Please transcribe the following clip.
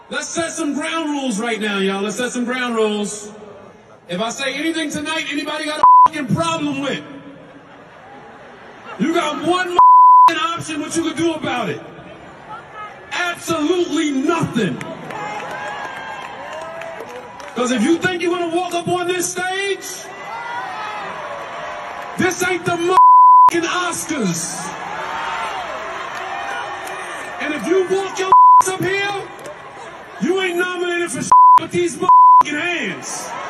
Let's set some ground rules right now, y'all. Let's set some ground rules. If I say anything tonight, anybody got a fucking problem with, you got one option what you can do about it. Absolutely nothing. Because if you think you're going to walk up on this stage, this ain't the motherfucking Oscars. And if you walk your up here, you ain't nominated for with these motherfucking hands.